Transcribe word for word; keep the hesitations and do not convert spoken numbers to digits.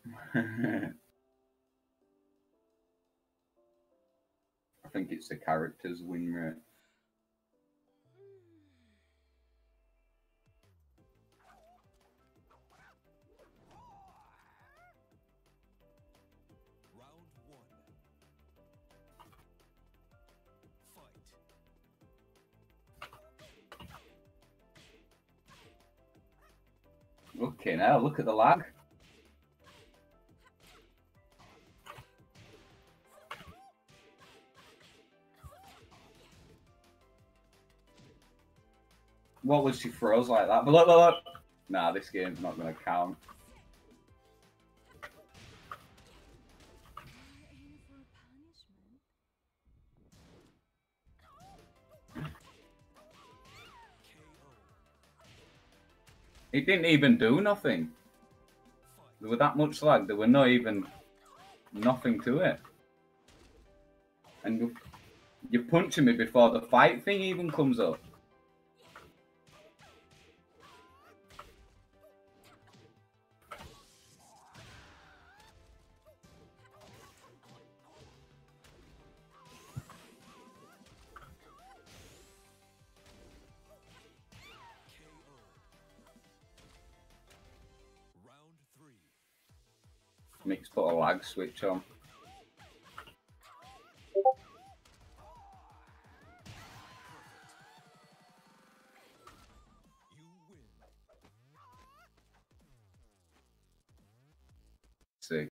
I think it's the character's win rate. Okay, now look at the lag. What was she froze like that? But look, look, look. Nah, this game's not going to count. It didn't even do nothing. There were that much lag. There were not even nothing to it. And you're punching me before the fight thing even comes up. Mix put a lag switch on.